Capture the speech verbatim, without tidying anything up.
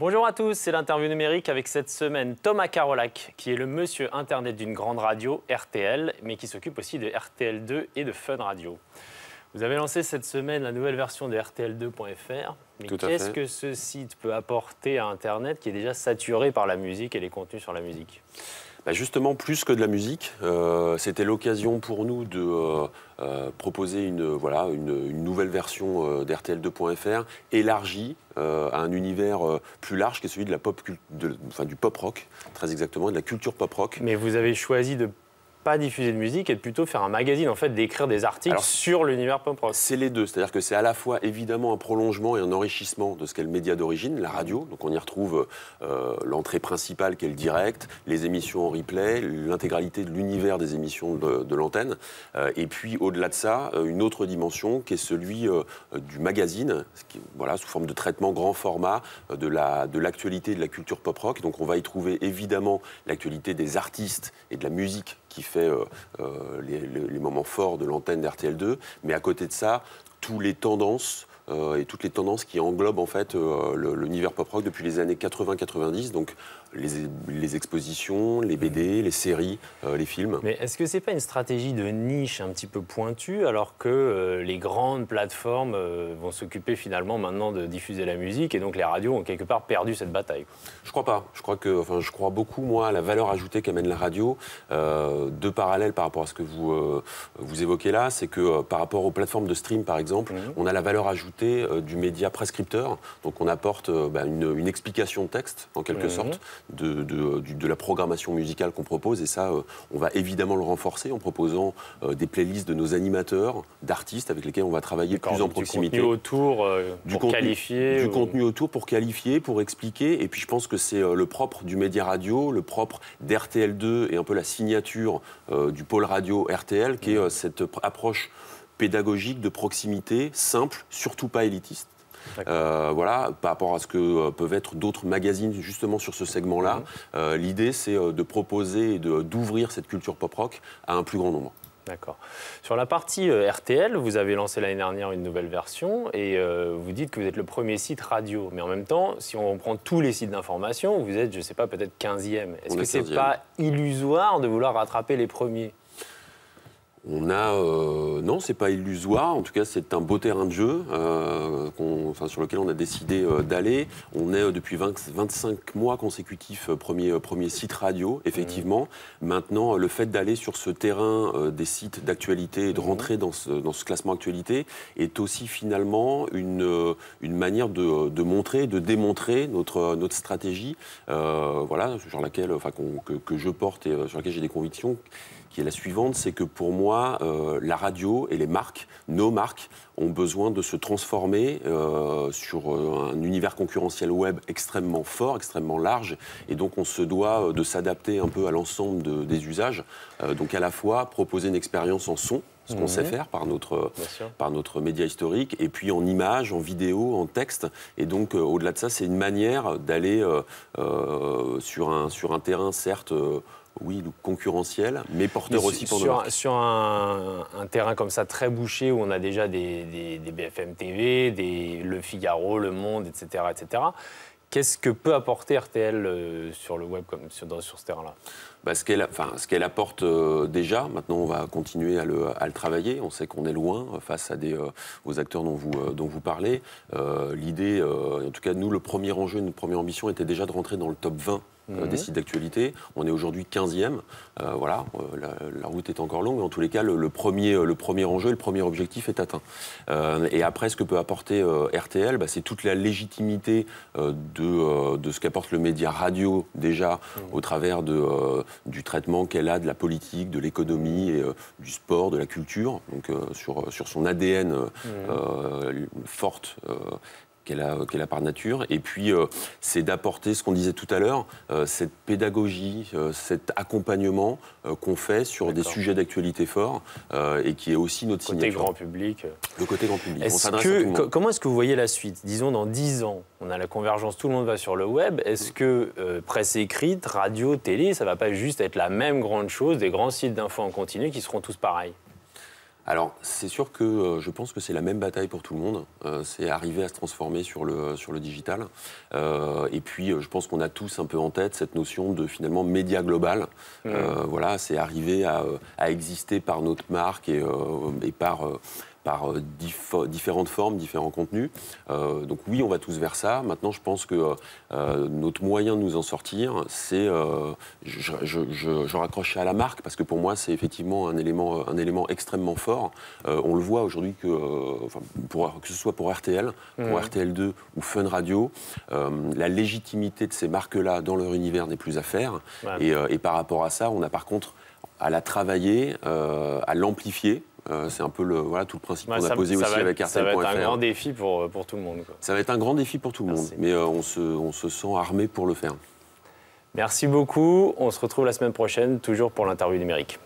Bonjour à tous, c'est l'interview numérique avec cette semaine Thomas Carolac, qui est le monsieur Internet d'une grande radio, R T L, mais qui s'occupe aussi de R T L deux et de Fun Radio. Vous avez lancé cette semaine la nouvelle version de R T L deux point F R. Mais qu'est-ce que ce site peut apporter à Internet qui est déjà saturé par la musique et les contenus sur la musique ? Bah justement, plus que de la musique, euh, c'était l'occasion pour nous de euh, euh, proposer une, voilà, une, une nouvelle version euh, d'R T L deux point F R élargie euh, à un univers euh, plus large qui est celui de la pop, de, enfin, du pop rock, très exactement, de la culture pop rock. Mais vous avez choisi de pas diffuser de musique et de plutôt faire un magazine, en fait, d'écrire des articles Alors, sur l'univers pop rock. C'est les deux, c'est-à-dire que c'est à la fois évidemment un prolongement et un enrichissement de ce qu'est le média d'origine, la radio. Donc on y retrouve euh, l'entrée principale qui est le direct, les émissions en replay, l'intégralité de l'univers des émissions de, de l'antenne. Euh, et puis au-delà de ça, une autre dimension qui est celui euh, du magazine, qui, voilà, sous forme de traitement grand format euh, de la, de l'actualité de la culture pop rock. Donc on va y trouver évidemment l'actualité des artistes et de la musique qui fait euh, euh, les, les moments forts de l'antenne d'R T L deux, mais à côté de ça, tous les tendances euh, et toutes les tendances qui englobent en fait euh, l'univers pop rock depuis les années quatre-vingts quatre-vingt-dix, donc les, les expositions, les B D, les séries, euh, les films. Mais est-ce que c'est pas une stratégie de niche un petit peu pointue, alors que euh, les grandes plateformes euh, vont s'occuper finalement maintenant de diffuser la musique et donc les radios ont quelque part perdu cette bataille, quoi. Je crois pas. Je crois que, enfin, je crois beaucoup moi à la valeur ajoutée qu'amène la radio. Euh, deux parallèles par rapport à ce que vous euh, vous évoquez là, c'est que euh, par rapport aux plateformes de stream par exemple, mmh. on a la valeur ajoutée euh, du média prescripteur. Donc on apporte euh, bah, une, une explication de texte en quelque mmh. sorte de, de, de, de la programmation musicale qu'on propose, et ça euh, on va évidemment le renforcer en proposant euh, des playlists de nos animateurs, d'artistes avec lesquels on va travailler plus en proximité. Du contenu autour euh, du pour contenu, qualifier. Du ou... contenu autour pour qualifier, pour expliquer, et puis je pense que c'est euh, le propre du média radio, le propre d'R T L deux et un peu la signature euh, du pôle radio R T L qui est euh, cette approche pédagogique de proximité, simple, surtout pas élitiste. Euh, voilà, par rapport à ce que euh, peuvent être d'autres magazines justement sur ce segment-là, mmh. euh, l'idée c'est euh, de proposer et d'ouvrir cette culture pop-rock à un plus grand nombre. D'accord. Sur la partie euh, R T L, vous avez lancé l'année dernière une nouvelle version et euh, vous dites que vous êtes le premier site radio. Mais en même temps, si on prend tous les sites d'information, vous êtes, je ne sais pas, peut-être quinzième. Est-ce que ce n'est pas illusoire de vouloir rattraper les premiers ? On a... Euh, non, c'est pas illusoire. En tout cas, c'est un beau terrain de jeu euh, enfin, sur lequel on a décidé euh, d'aller. On est euh, depuis vingt, vingt-cinq mois consécutifs euh, premier, euh, premier site radio, effectivement. Mmh. Maintenant, le fait d'aller sur ce terrain euh, des sites d'actualité et de mmh. rentrer dans ce, dans ce classement actualité est aussi finalement une, euh, une manière de, de montrer, de démontrer notre, notre stratégie, euh, voilà, sur laquelle, enfin, qu'on, que, que je porte et euh, sur laquelle j'ai des convictions, qui est la suivante, c'est que pour moi, euh, la radio et les marques, nos marques, ont besoin de se transformer euh, sur euh, un univers concurrentiel web extrêmement fort, extrêmement large, et donc on se doit de s'adapter un peu à l'ensemble de, des usages, euh, donc à la fois proposer une expérience en son, ce qu'on mmh. sait faire par notre, par notre média historique, et puis en images, en vidéo, en texte. Et donc, euh, au-delà de ça, c'est une manière d'aller euh, euh, sur, un, sur un terrain, certes, euh, oui, concurrentiel, mais porteur mais aussi pour sur, nos marques. Sur un, un terrain comme ça, très bouché, où on a déjà des, des, des B F M T V, des Le Figaro, Le Monde, et cetera, et cetera, qu'est-ce que peut apporter R T L euh, sur le web, comme sur, dans, sur ce terrain-là ? Bah, ce qu'elle enfin, ce qu'elle apporte euh, déjà, maintenant on va continuer à le, à le travailler. On sait qu'on est loin euh, face à des, euh, aux acteurs dont vous, euh, dont vous parlez. Euh, L'idée, euh, en tout cas nous, le premier enjeu, notre première ambition était déjà de rentrer dans le top vingt euh, mmh. des sites d'actualité. On est aujourd'hui quinzième. Euh, voilà, euh, la, la route est encore longue, mais en tous les cas, le, le, premier, le premier enjeu, le premier objectif est atteint. Euh, et après, ce que peut apporter euh, R T L, bah, c'est toute la légitimité euh, de, euh, de ce qu'apporte le média radio déjà mmh. au travers de... Euh, du traitement qu'elle a de la politique, de l'économie, et, euh, du sport, de la culture, donc euh, sur, sur son A D N euh, mmh. euh, forte euh, qu'elle a, qu'elle a par nature. Et puis, euh, c'est d'apporter ce qu'on disait tout à l'heure, euh, cette pédagogie, euh, cet accompagnement euh, qu'on fait sur des sujets d'actualité forts euh, et qui est aussi notre côté signature. Grand public. Le côté grand public. Est-ce que, comment est-ce que vous voyez la suite ? Disons, dans dix ans, on a la convergence, tout le monde va sur le web. Est-ce que euh, presse écrite, radio, télé, ça ne va pas juste être la même grande chose, des grands sites d'infos en continu qui seront tous pareils ? Alors, c'est sûr que euh, je pense que c'est la même bataille pour tout le monde. Euh, c'est arriver à se transformer sur le, sur le digital. Euh, et puis, euh, je pense qu'on a tous un peu en tête cette notion de, finalement, média global. Mmh. Euh, voilà, c'est arriver à, à exister par notre marque et, euh, et par... Euh, par dif- différentes formes, différents contenus. Euh, donc oui, on va tous vers ça. Maintenant, je pense que euh, notre moyen de nous en sortir, c'est... Euh, je, je, je, je raccroche à la marque, parce que pour moi, c'est effectivement un élément, un élément extrêmement fort. Euh, on le voit aujourd'hui, que, euh, enfin, pour, que ce soit pour R T L, pour mmh. R T L deux ou Fun Radio, euh, la légitimité de ces marques-là dans leur univers n'est plus à faire. Ouais. Et, euh, et par rapport à ça, on a par contre à la travailler, euh, à l'amplifier. Euh, c'est un peu le, voilà, tout le principe ouais, qu'on a posé aussi être, avec R T L point F R. Ça va être un grand défi pour, pour tout le monde, quoi. Ça va être un grand défi pour tout le Merci. monde, mais euh, on, se, on se sent armé pour le faire. Merci beaucoup. On se retrouve la semaine prochaine, toujours pour l'interview numérique.